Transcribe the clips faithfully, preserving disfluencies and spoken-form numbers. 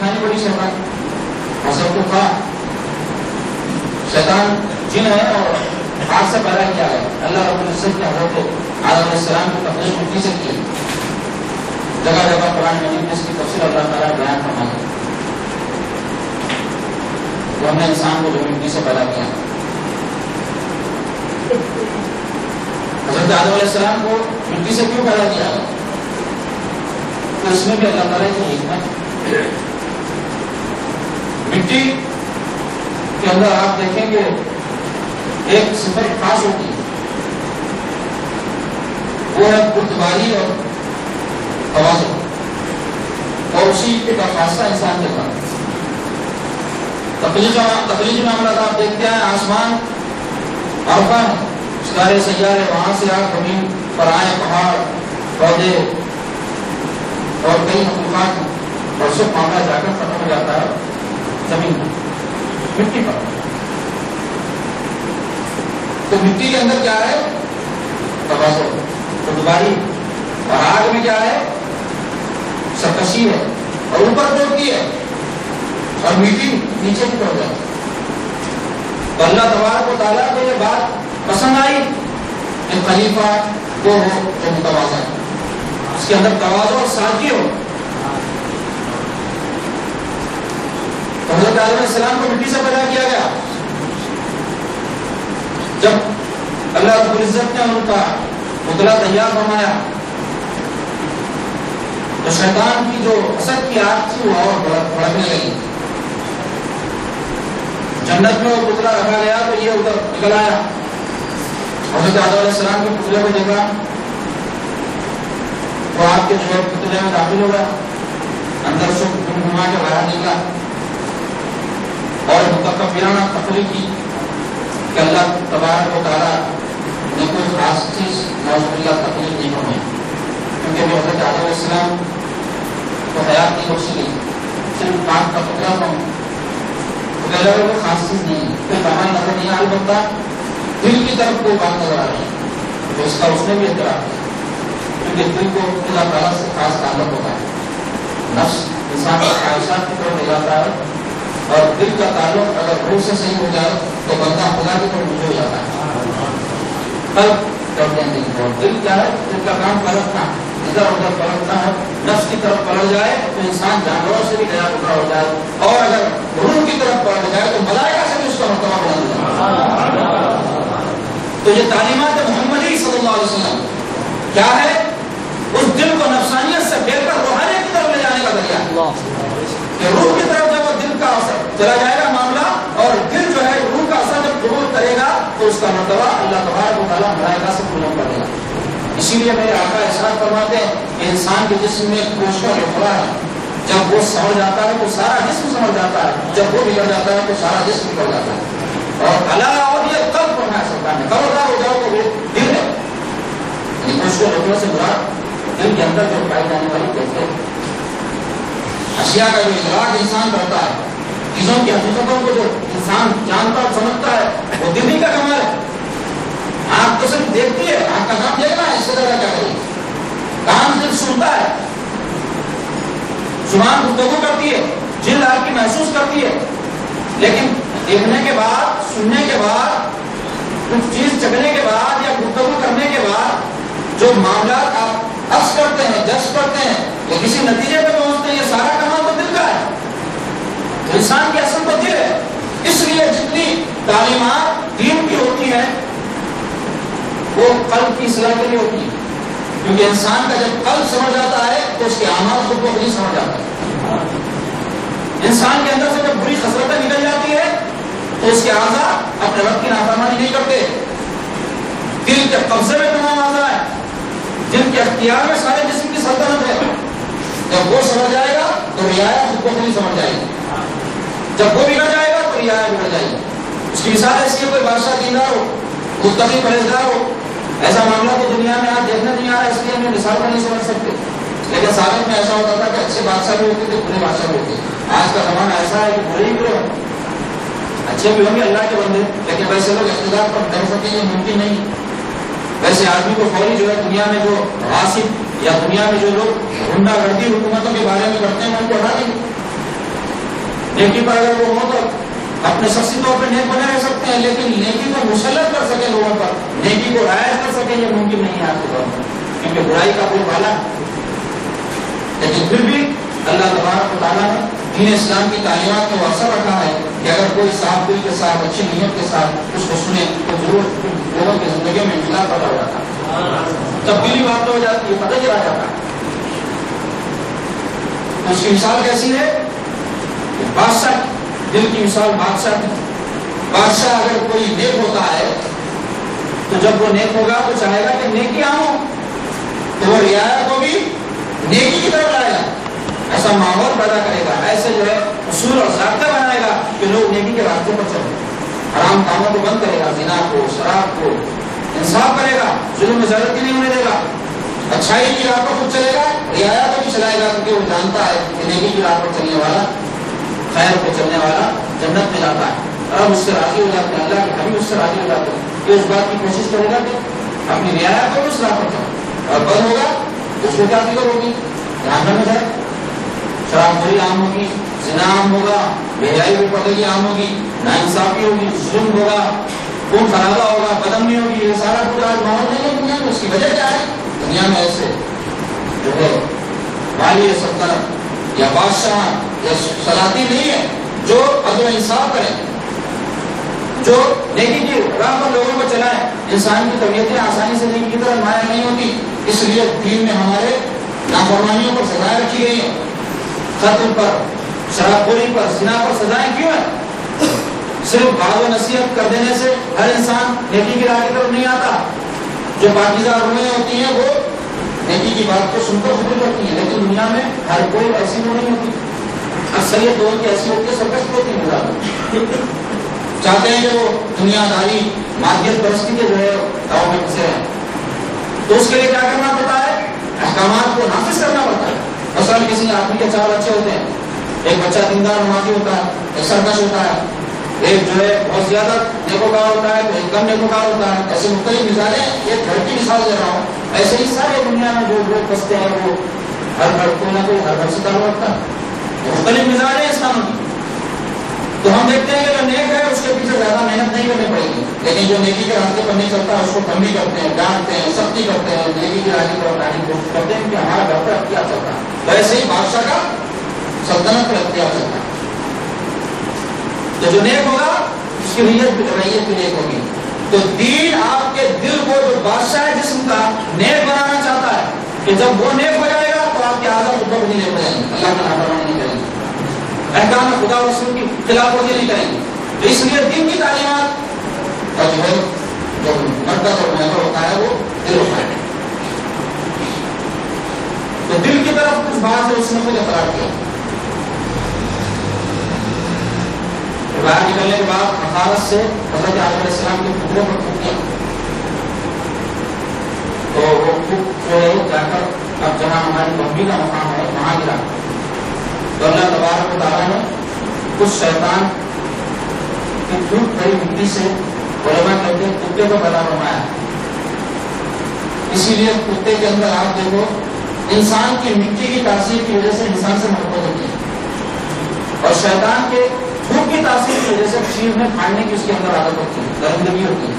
بڑی شیطان حسد تو تھا. شیطان جن ہے اور آگ سے پیدا کیا ہے. اللہ رب العزت نے حضرت آدم علیہ السلام کی تخلیق مٹی سے کی. جگہ جگہ قرآن مجید میں اس کی تفصیل اللہ تعالیٰ بیان فرمائی. تو ہم نے انسان کو جو مٹی سے پیدا کیا. حضرت آدم علیہ السلام کو مٹی سے کیوں پیدا کیا؟ تو اس میں بھی اللہ تعالیٰ کی حکمت. مٹی کے اندر آپ دیکھیں گے ایک صفت خاص ہوتی ہے، وہ ہے بردباری اور توازن، اور اسی کے خاصہ انسان کے ساتھ تخلیقی معاملات آپ دیکھتے ہیں. آسمان عرفہ ہے، ستارے سیارے وہاں سے آپ زمین پر آئے، پہاڑ پودے اور کئی مخلوقات، اور سب معاملہ جا کر ختم ہو جاتا ہے زمین پر، مٹی پر. تو مٹی کے اندر کیا ہے؟ توازن، بردباری. اور آگ میں کیا ہے؟ سرکشی ہے، اور اوپر توڑتی ہے اور میٹھی نیچے کی طرف جاتی ہے. تو اللہ تبارک و تعالیٰ کو یہ بات پسند آئی کہ خلیفہ وہ ہو جو متوازن، اس کے اندر توازن اور سادگی ہو. تو حضرت آدم علیہ السلام کو مٹی سے پیدا کیا گیا. جب اللہ رب العزت نے ان کا پتلا تیار فرمایا تو شیطان کی جو حسد کی آگ تھی وہ اور بڑھنے لگی. جنت میں وہ پتلا رکھا گیا تو یہ ادھر نکل آیا. حضرت آدم علیہ السلام کے پتلے کو دیکھا تو آپ کے جو پتلے میں داخل ہو گیا، اندر سے گھما کے باہر نکلا اور متکبرانہ تخلیق کی کہ اللہ تبارک و تعالیٰ نے کوئی خاص چیز نعوذ باللہ تخلیق نہیں فرمائی. کیونکہ وہ حضرت آدم علیہ السلام کو حیات نہیں بخشی گئی، صرف پاک کا پتلا تھا. کوئی خاص چیز نہیں ہے، کوئی کمال نظر نہیں. البتہ دل کی طرف کوئی بات نظر آ رہی ہے تو اس کا اس نے بھی اعتراف کیا، کیونکہ دل کو اللہ تعالیٰ سے خاص تعلق ہوتا ہے. نفس انسان کی خواہشات کی طرف لے جاتا ہے، اور دل کا تعلق اگر روح سے صحیح ہو جائے تو بندہ خدا کی طرف رجوع ہو جاتا ہے. قلب کرتے ہیں دل کو، دل کیا ہے؟ دل کا کام پلٹنا، ادھر ادھر پلٹنا ہے. نفس کی طرف پلٹ جائے تو انسان جانوروں سے بھی گیا ٹکڑا ہو جائے، اور اگر روح کی طرف پلٹ جائے تو ملائکہ سے بھی اس کا مرتبہ بلند ہو جائے. تو یہ تعلیمات محمدی صلی اللہ علیہ وسلم کیا ہے؟ اس دل کو نفسانیت سے پھیر کر روحانیت کی طرف لے جانے کا ذریعہ کہ روح کی طرف جب وہ دل کا اثر چلا جائے گا معاملہ، اور دل جو ہے روح کا اثر جب قبول کرے گا تو اس کا مرتبہ اللہ تبارک و تعالیٰ ملائکہ سے بلند کر دے گا. اسی لیے میرے آقا ارشاد فرماتے ہیں کہ انسان کے جسم میں ایک گوشت کا ٹکڑا ہے، جب وہ سمجھ جاتا ہے تو سارا جسم سمجھ جاتا ہے، جب وہ بگڑ جاتا ہے تو سارا جسم بگڑ جاتا ہے. اور اللہ اور یہ قلب فرمایا سرکار نے، خبردار ہو جاؤ تو وہ دل ہے. یہ گوشت کے ٹکڑے سے مراد دل کے اندر جو پائی جانے والی کیفیت، اشیاء کا جو ادراک انسان کرتا ہے، چیزوں کی حقیقتوں کو جو انسان جانتا اور سمجھتا ہے، وہ دل ہی کا کمال ہے. آنکھ تو صرف دیکھتی ہے، آنکھ کا کام دیکھنا ہے، اس سے زیادہ کیا کرے. کان دل سنتا ہے، زبان گفتگو کرتی ہے، جلد آپ کی محسوس کرتی ہے. لیکن دیکھنے کے بعد، سننے کے بعد، کچھ چیز چکھنے کے بعد یا گفتگو کرنے کے بعد جو معاملات آپ عکس کرتے ہیں، جج کرتے ہیں، وہ کسی نتیجے پہ پہنچتے ہیں، یہ سارا کمال تو دل کا ہے. تو انسان کی اصل تو دل ہے. اس لیے جتنی تعلیمات دین کی ہوتی ہیں وہ قلب کی اصلاح کے لیے ہوتی ہے، کیونکہ انسان کا جب قلب سمجھ جاتا ہے تو اس کے اعمال خود کو خود ہی سمجھ جاتا ہے. انسان کے اندر سے جب بری خصلتیں نکل جاتی ہے تو اس کے اعضاء اپنے رب کی نافرمانی نہیں کرتے. دل کے قبضے میں تمام اعضاء ہے، جن کے اختیار میں سارے جسم کی سلطنت ہے. جب وہ سمجھ جائے گا تو رعایا خود کو خود ہی سمجھ جائے گی. جب وہ بگڑ جائے گا تو رعایا بگڑ جائے گی. اس کی مثال ایسی ہے، کوئی بادشاہ دیندار ہو، متقی پرہیزگار ہو، ایسا معاملہ تو دنیا میں آج دیکھنے نہیں آ رہا، اس لیے ہمیں مثال کو نہیں سمجھ سکتے. لیکن سابق میں ایسا ہوتا تھا کہ اچھے بادشاہ بھی ہوتے تھے، برے بادشاہ بھی ہوتے. آج کا زمانہ ایسا ہے کہ برے ہی برے ہوں، اچھے بھی ہوں گے اللہ کے بندے، لیکن ویسے لوگ اقتدار پر کر سکیں یہ ممکن نہیں. ویسے آدمی کو فوری جو ہے دنیا میں جو غاصب یا دنیا میں جو لوگ غنڈہ گردی حکومتوں کے بارے میں کرتے ہیں ان کو ہٹا دیں. نیکی پر اگر وہ ہو تو اپنے شخصی طور پر نیک بنے رہ سکتے ہیں، لیکن نیکی کو مسلط کر سکے لوگوں پر، نیکی کو رائج کر سکے، یہ ممکن نہیں ہے آپ کے دور میں، کیونکہ برائی کا کوئی والا ہے۔ لیکن پھر بھی اللہ تبارک و تعالیٰ نے دین اسلام کی تعلیمات میں اثر رکھا ہے کہ اگر کوئی صاف دل کے ساتھ، اچھی نیت کے ساتھ اس کو سنے تو ضرور لوگوں کی زندگی میں انقلاب پیدا ہو جاتا ہے، تبدیلی بات ہو جاتی ہے، پتہ چلا جاتا ہے۔ اس کی مثال کیسی ہے؟ بادشاہ، دل کی مثال بادشاہ کی۔ بادشاہ اگر کوئی نیک ہوتا ہے تو جب وہ نیک ہوگا تو چاہے گا کہ نیکی عام ہو، تو وہ رعایا کو بھی نیکی کی طرف لائے گا، ایسا ماحول پیدا کرے گا، ایسے جو ہے اصول اور ضابطے بنائے گا کہ لوگ نیکی کے راستے پر چلیں، حرام کاموں کو بند کرے گا، زنا کو، شراب کو، انصاف کرے گا، ظلم و زیادتی نہیں ہونے دے گا، اچھائی کی راہ پر خود چلے گا، رعایا کو بھی چلائے گا، کیونکہ وہ جانتا ہے کہ نیکی کی راہ پر چلنے والا، خیر پہ چلنے والا جنت میں جاتا ہے، اور اس سے راضی ہو جاتے ہیں، اللہ کے حبیب اس سے راضی ہو جاتے ہیں، کہ اس بات کی کوشش کرے گا کہ اپنی رعایا کو اس راہ پر چلے، اور بند ہوگا اس کو کیا فکر ہوگی، جہنم میں جائے، شراب خوری عام ہوگی، زنا عام ہوگا، بے حیائی بے پردگی عام ہوگی، ناانصافی ہوگی، ظلم ہوگا، خون خرابہ ہوگا، بدامنی ہوگی، یہ سارا کچھ آج ماحول نہیں ہے دنیا میں۔ اس کی وجہ کیا ہے؟ دنیا میں ایسے جو ہے والی سلطنت یا بادشاہ یا سلاطین نہیں ہے جو عدل و انصاف کرے، جو نیکی کی راہ پر لوگوں کو چلائے۔ انسان کی طبیعتیں آسانی سے نیکی کی طرف مائل نہیں ہوتی، اس لیے دین میں ہمارے نافرمانیوں پر سزائیں رکھی گئی ہیں، قتل پر، شراب خوری پر، زنا پر سزائیں کیوں ہیں؟ صرف بات و نصیحت کر دینے سے ہر انسان نیکی کی راہ کی طرف نہیں آتا۔ جو پاکیزہ روحیں ہوتی ہیں وہ نیکی کی بات کو سن کر قبول کرتی ہیں، لیکن دنیا میں ہر کوئی ایسی روح نہیں ہوتی، اکثریت لوگوں کی ایسی ہوتی ہے، سرکش ہوتی ہے، چاہتے ہیں کہ وہ دنیا داری مادیت پرستی کے جو ہے داؤ میں پھنسے ہیں، تو اس کے لیے کیا کرنا پڑتا ہے؟ احکامات کو نافذ کرنا پڑتا ہے۔ مثلاً کسی آدمی کے چار بچے ہوتے ہیں، ایک بچہ دیندار نمازی ہوتا ہے، ایک سرکش ہوتا ہے، ایک جو ہے بہت زیادہ نیکوکار ہوتا ہے، تو ایک کم نیکوکار ہوتا ہے، ایسے مختلف مثالیں، ایک گھر کی مثال دے رہا ہوں، ایسے ہی سارے دنیا میں جو لوگ بستے ہیں وہ ہر گھر کوئی نہ کوئی ہر گھر سے تعلق رکھتا ہے، مختلف مثالیں انسانوں کی۔ تو ہم دیکھتے ہیں کہ جو نیک ہے اس کے پیچھے زیادہ محنت نہیں کرنی پڑے گی، لیکن جو نیکی کے راستے پر نہیں چلتا اس کو کم بھی کرتے ہیں، ڈانٹتے ہیں، سختی کرتے ہیں، نیکی کی راہ کی طرف لانے کی کوشش کرتے ہیں کہ ہمارا گھر پر اختیار چلتا ہے، ویسے ہی بادشاہ کا سلطنت پر اختیار چلتا ہے۔ تو جو نیک ہوگا اس کی نیت بھی رویت بھی نیک ہوگی۔ تو دین آپ کے دل کو جو بادشاہ ہے جسم کا نیک بنانا چاہتا ہے کہ جب وہ نیک ہو جائے گا تو آپ کے اعضاء خود بخود نیک ہو جائیں گے، اللہ کی نافرمانی نہیں کریں گے، احکام خدا و رسول کی خلاف ورزی نہیں کریں گے۔ تو اس لیے دین کی تعلیمات کا جو ہے جو مرکز اور محور ہوتا ہے وہ دل ہوتا ہے۔ تو دل کی طرف کچھ بات ہے اس نے خود اقرار کیا۔ باہر نکلنے کے بعد حقارت سے حضرت آدم علیہ السلام کے پتروں پر پھونک دیا، تو وہ پھونک جو ہے جا کر اب جہاں ہماری ممبی کا مقام ہے وہاں گرا، تو اللہ تبارک و تعالیٰ نے کچھ شیطان کی پھونک بھری مٹی سے علماء کہتے ہیں کتے کو پیدا فرمایا، اسی لیے کتے کے اندر آپ دیکھو انسان کی مٹی کی تاثیر کی وجہ سے انسان سے محبت ہوتی ہے، اور شیطان کے پھونک کی تاثیر کی وجہ سے چیز میں پھاڑنے کی اس کے اندر عادت ہوتی ہے، درندگی ہوتی ہے۔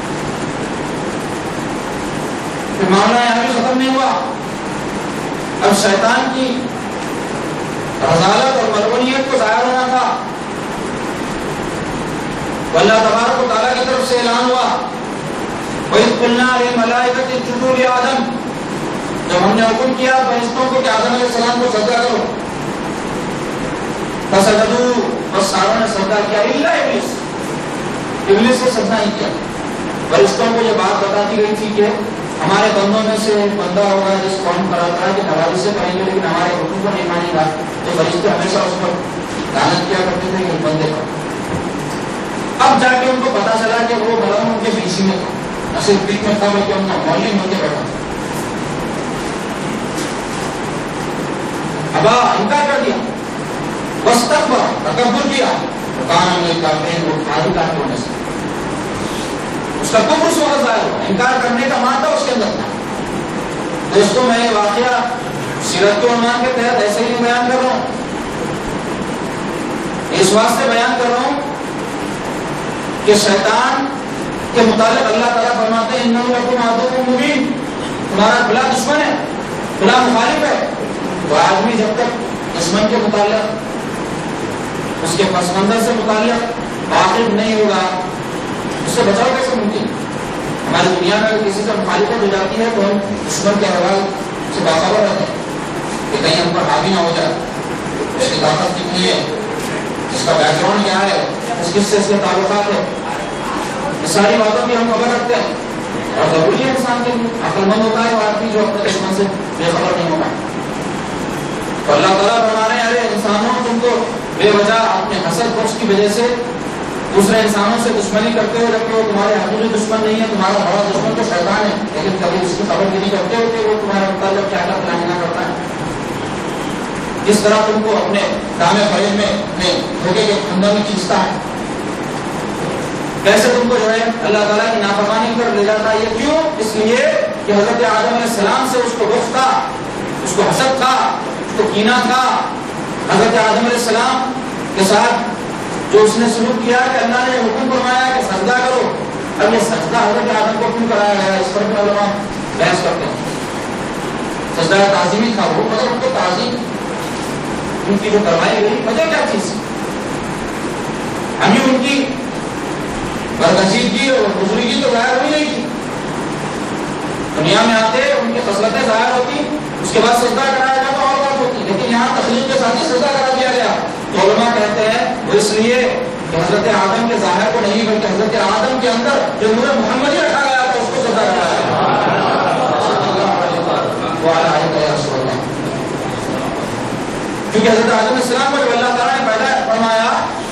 پھر معاملہ یہاں بھی ختم نہیں ہوا، اب شیطان کی رضالت اور ملعونیت کو ظاہر ہونا تھا، اللہ تبارک و تعالیٰ کی طرف سے اعلان ہوا وَإِذْ قُلْنَا لِلْمَلَائِكَةِ اسْجُدُوا لِآدَمَ، جب ہم نے حکم کیا فرشتوں کو کہ آدم علیہ السلام کو سجدہ کرو، فسجدوا، بس ساروں نے سجدہ کیا الا ابلیس، ابلیس نے سجدہ نہیں کیا۔ فرشتوں کو یہ بات بتاتی گئی تھی کہ ہمارے بندوں میں سے ایک بندہ ہوگا جس کو ہم کراتا ہے کہ نوازی سے کریں گے لیکن ہمارے حکم کو نہیں مانے گا، تو فرشتے ہمیشہ اس پر لعنت کیا کرتے تھے کہ بندے پر۔ اب جا کے ان کو پتا چلا کہ وہ بڑا ان کے بیچ میں تھا، نہ صرف بیچ میں تھا بلکہ ان کا مولم ہو کے بیٹھا تھا۔ ابا انکار کر دیا، واستكبر، تکبر کیا، وكان من الكافرين، وہ کافر کافر ہونے سے اس کا کفر اس وقت ظاہر ہوا، انکار کرنے کا مادہ اس کے اندر تھا۔ دوستوں میں یہ واقعہ سیرت کے عنوان کے تحت ایسے ہی بیان کر رہا ہوں، اس واسطے بیان کر رہا ہوں کہ شیطان کے متعلق اللہ تعالیٰ فرماتے ہیں انہ لکم عدو مبین، تمہارا کھلا دشمن ہے، کھلا مخالف ہے. تو آدمی جب تک دشمن کے متعلق، اس کے پس منظر سے متعلق واقف نہیں ہوگا، اس سے بچاؤ کیسے ممکن؟ ہماری دنیا میں اگر کسی سے مخالفت ہو جاتی ہے تو ہم دشمن کے حوال سے باخبر رہتے ہیں کہ کہیں ہم پر حاوی نہ ہو جائے، اس کی طاقت کتنی ہے، اس کا بیک گراؤنڈ کیا ہے، اس کس سے اس کے تعلقات ہے، یہ ساری باتوں کی ہم خبر رکھتے ہیں. اور ضروری ہے انسان کے لیے، عقل مند ہوتا ہے وہ آدمی جو اپنے دشمن سے بے خبر نہیں ہوگا. تو اللہ تعالیٰ فرما رہے ہیں ارے انسانوں تم تو بے وجہ اپنے حسد بخش کی وجہ سے دوسرے انسانوں سے دشمنی کرتے ہو، جبکہ وہ تمہارے حقیقی دشمن نہیں ہے، تمہارا بڑا دشمن تو شیطان ہے، لیکن کبھی اس کی خبر نہیں کرتے ہو کہ وہ تمہارے متعلق کیا کیا پلاننگ کرتا ہے. کس طرح تم کو اپنے دام فریب میں اپنے دھوکے کے اندر میں کھینچتا ہے، کیسے تم کو جو ہے اللہ تعالیٰ کی نافرمانی کر لے جاتا ہے. یہ کیوں؟ اس لیے کہ حضرت آدم علیہ السلام سے اس کو بغض تھا، اس کو حسد تھا، اس کو کینہ تھا. حضرت آدم علیہ السلام کے ساتھ جو اس نے سلوک کیا کہ اللہ نے حکم فرمایا کہ سجدہ کرو، اب یہ سجدہ حضرت آدم کو کیوں کرایا گیا، اس پر بھی علماء بحث کرتے ہیں. سجدہ تعظیمی تھا وہ، مگر ان کو تعظیم ان کی جو کروائی گئی وجہ کیا چیز، ہمیں ان کی برکشیدگی اور بزرگی تو ظاہر ہوئی نہیں تھی. دنیا میں آتے ان کی خصلتیں ظاہر ہوتی، اس کے بعد سجدہ کرایا جاتا اور بات ہوتی، لیکن یہاں تخلیق کے ساتھ ہی سجدہ کرا دیا گیا. تو علماء کہتے ہیں وہ اس لیے کہ حضرت آدم کے ظاہر کو نہیں بلکہ حضرت آدم کے اندر جو نور محمدی رکھا گیا تھا اس کو سجدہ کرایا گیا. کیونکہ حضرت آدم علیہ السلام کو جب اللہ تعالیٰ نے پیدا فرمایا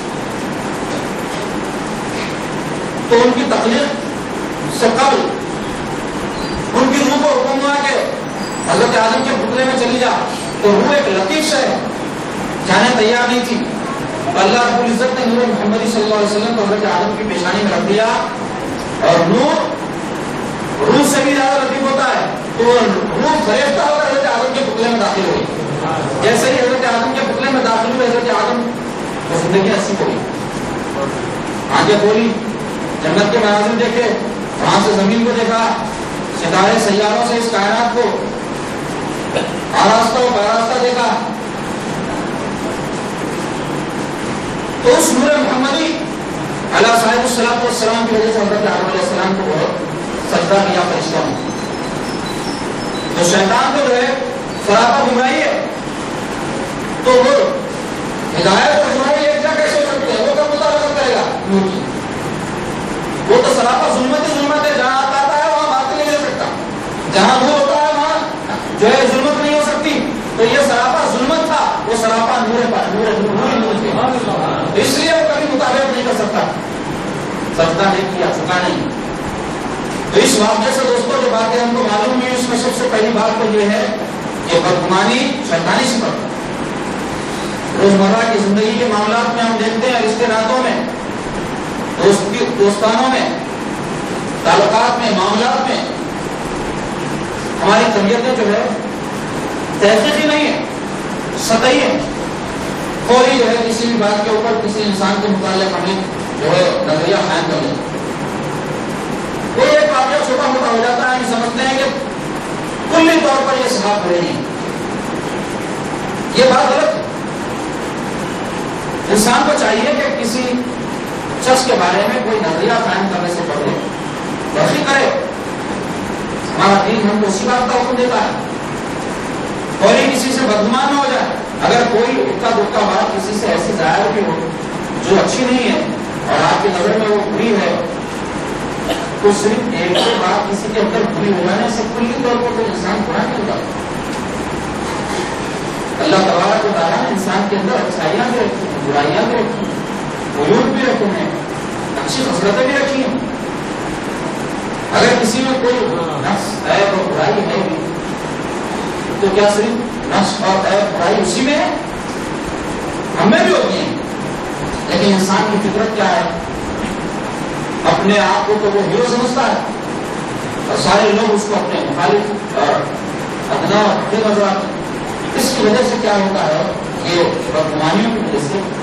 تو ان کی تخلیق سے قبل ان کی روح کو حکم ہوا کہ حضرت آدم کے پتلے میں چلی جا. تو روح ایک لطیف شے ہے، جانے تیار نہیں تھی. اللہ رب العزت نے نور محمدی صلی اللہ علیہ وسلم کو حضرت آدم کی پیشانی میں رکھ دیا، اور نور روح سے بھی زیادہ لطیف ہوتا ہے. تو روح فریفتہ ہو کر حضرت آدم کے پتلے میں داخل ہوئی. جیسے ہی حضرت آدم کے پتلے میں داخل ہوئے حضرت آدم کو زندگی نصیب ہوئی، آنکھیں کھولی، جنت کے مناظر دیکھے، وہاں سے زمین کو دیکھا، ستارے سیاروں سے اس کائنات کو آراستہ و پیراستہ دیکھا. تو اس نور محمدی علیہ صاحب الصلوۃ والسلام کی وجہ سے حضرت آدم علیہ السلام کو بہت سجدہ کیا فرشتوں نے. تو شیطان کو جو ہے سراپا گمراہی ہے، تو وہ ہدایت اور گمراہی ایک جگہ کیسے ہو سکتے ہیں؟ وہ کب مطابقت کرے گا نور کی؟ وہ تو سراپا ظلمت ہی ظلمت ہے، جہاں آتا ہے وہاں باطل نہیں رہ سکتا، جہاں نور ہوتا ہے وہاں جو ہے ظلمت نہیں ہو سکتی. تو یہ سراپا ظلمت تھا، وہ سراپا نور پا نور نور نور تھے، اس لیے وہ کبھی مطابقت نہیں کر سکتا، سجدہ نہیں کیا، چکا نہیں. تو اس واقعے سے دوستوں جو باتیں ہم کو معلوم ہوئی، اس میں سب سے پہلی بات تو یہ ہے کہ بدگمانی شیطانی صفت. روزمرہ کی زندگی کے معاملات میں ہم دیکھتے ہیں، رشتے ناتوں میں، دوستی دوستانوں میں، تعلقات میں، معاملات میں ہماری طبیعتیں جو ہے تحقیقی نہیں ہے، سطحی ہے. فوری جو ہے کسی بھی بات کے اوپر کسی انسان کے متعلق ہمیں جو ہے نظریہ قائم کر لیں. کوئی ایک واقعہ چھوٹا موٹا ہو جاتا ہے، ہم سمجھتے ہیں کہ کلی طور پر یہ صحاب رہے ہیں. یہ بات غلط ہے. انسان کو چاہیے کہ کسی شخص کے بارے میں کوئی نظریہ قائم کرنے سے پہلے تحقیق کرے. ہمارا دین ہم کو اسی بات کا حکم دیتا ہے. کوئی کسی سے بدگمان نہ ہو جائے. اگر کوئی اکا دکا بات کسی سے ایسی ظاہر بھی ہو جو اچھی نہیں ہے اور آپ کی نظر میں وہ بری ہے، تو صرف ایک دو بات کسی کے اندر بری ہو جانے سے کلی طور پر کوئی انسان برا نہیں ہوتا. اللہ تبارک و تعالیٰ نے انسان کے اندر اچھائیاں بھی رکھی ہیں، برائیاں بھی رکھی ہیں، عیوب بھی رکھے ہیں، اچھی خصلتیں بھی رکھی ہیں. اگر کسی میں کوئی نقص عیب اور برائی ہے بھی تو کیا صرف نقص اور عیب برائی اسی میں ہے؟ ہمیں بھی ہوتی ہیں. لیکن انسان کی فطرت کیا ہے؟ اپنے آپ کو تو وہ ہیرو سمجھتا ہے اور سارے لوگ اس کو اپنے مخالف اور ادنا اور نظر آتے ہیں. اس کی وجہ سے کیا ہوتا ہے؟ یہ بدگمانیوں کی وجہ سے